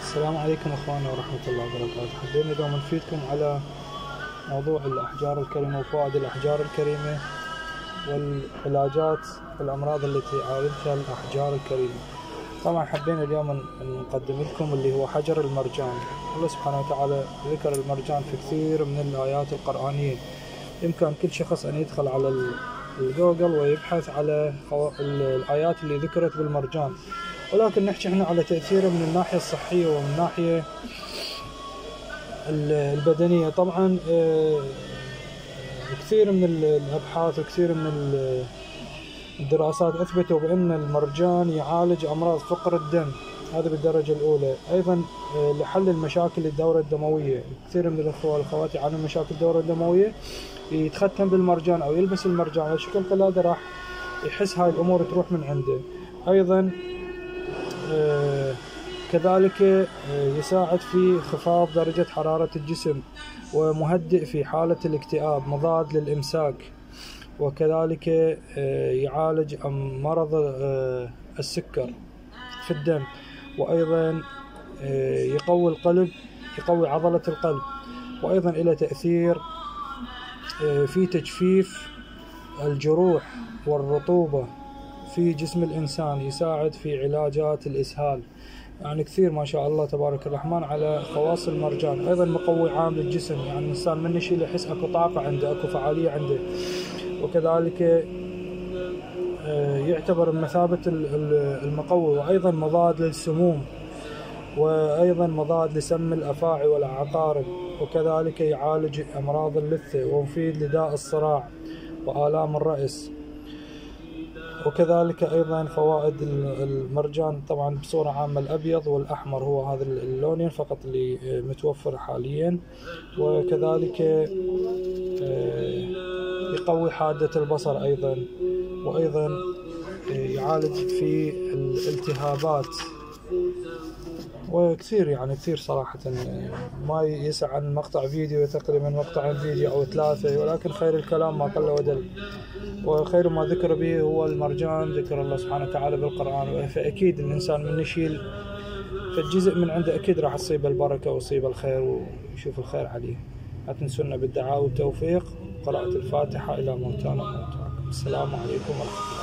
السلام عليكم اخواننا ورحمة الله وبركاته. حبينا اليوم نفيدكم على موضوع الأحجار الكريمة وفوائد الأحجار الكريمة والعلاجات والأمراض التي يعالجها الأحجار الكريمة. طبعا حبينا اليوم نقدم لكم اللي هو حجر المرجان. الله سبحانه وتعالى ذكر المرجان في كثير من الآيات القرآنية. يمكن كل شخص أن يدخل على الجوجل ويبحث على الآيات اللي ذكرت بالمرجان، ولكن نحكي احنا على تأثيره من الناحية الصحية ومن الناحية البدنية. طبعا كثير من الأبحاث وكثير من الدراسات أثبتوا بأن المرجان يعالج أمراض فقر الدم، هذا بالدرجة الأولى. أيضا لحل المشاكل الدورة الدموية، كثير من الأخوة والأخوات يعانون من مشاكل الدورة الدموية، يتختم بالمرجان أو يلبس المرجان على شكل قلادة راح يحس هاي الأمور تروح من عنده. أيضا كذلك يساعد في خفاض درجة حرارة الجسم، ومهدئ في حالة الاكتئاب، مضاد للإمساك، وكذلك يعالج مرض السكر في الدم، وأيضا يقوي القلب، يقوي عضلة القلب، وأيضا إلى تأثير في تجفيف الجروح والرطوبة في جسم الإنسان، يساعد في علاجات الإسهال. يعني كثير ما شاء الله تبارك الرحمن على خواص المرجان. أيضا مقوي عام للجسم، يعني الإنسان من يشيل يحس أكو طاقة عنده، أكو فعالية عنده. وكذلك يعتبر بمثابة المقوي، وأيضا مضاد للسموم، وأيضا مضاد لسم الأفاعي والعقارب، وكذلك يعالج أمراض اللثة، ومفيد لداء الصراع وآلام الرأس. وكذلك أيضا فوائد المرجان طبعا بصورة عامة الأبيض والأحمر هو هذا اللونين فقط اللي متوفر حاليا. وكذلك يقوي حادة البصر أيضا، وأيضا يعالج في الالتهابات، وكثير يعني كثير صراحة ما يسع عن مقطع فيديو، تقريبا مقطعين فيديو أو 3، ولكن خير الكلام ما قل ودل، وخير ما ذكر به هو المرجان، ذكر الله سبحانه وتعالى بالقرآن. فأكيد الإنسان من يشيل فالجزء من عنده أكيد راح تصيب البركة ويصيب الخير ويشوف الخير عليه. لا تنسونا بالدعاء والتوفيق، قراءة الفاتحة إلى موتانا وموتاكم. السلام عليكم ورحمة الله.